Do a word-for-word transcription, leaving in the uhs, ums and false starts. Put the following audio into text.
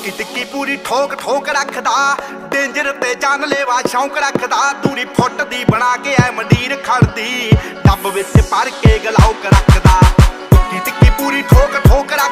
ਟੁੱਕੀ ਟਿੱਕੀ ਪੂਰੀ ਠੋਕ ਠੋਕ ਰੱਖਦਾ, ਡੇਂਜਰ ਤੇ ਜਾਨਲੇਵਾ ਸ਼ੌਂਕ ਰੱਖਦਾ। ਦੂਰੀ ਫੁੱਟ ਦੀ ਬਣਾ ਕੇ ਐ ਮੰਡੀਰ ਖੜਦੀ, ਡੱਬ ਵਿੱਚ ਭਰ ਕੇ ਗਲਾਉਕ ਰੱਖਦਾ। ਟੁੱਕੀ ਟਿੱਕੀ ਪੂਰੀ ਠੋਕ ਠੋਕ